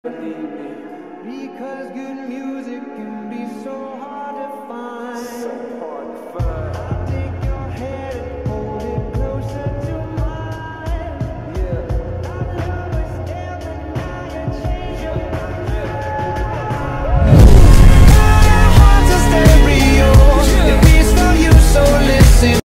believe me. Because good music can be so hard to find.